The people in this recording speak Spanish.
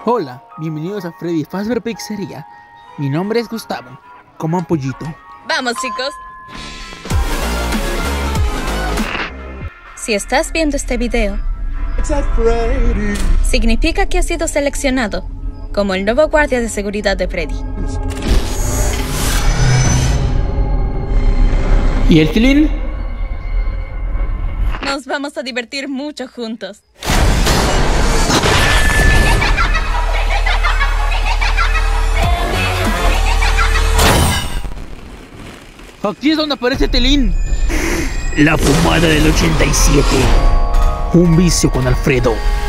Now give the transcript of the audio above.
Hola, bienvenidos a Freddy Fazbear Pizzería. Mi nombre es Gustavo. Coman pollito. Vamos, chicos. Si estás viendo este video, significa que has sido seleccionado como el nuevo guardia de seguridad de Freddy. ¿Y el tilín? Nos vamos a divertir mucho juntos. Aquí es donde aparece Tilín. La fumada del 87. Un vicio con Alfredo.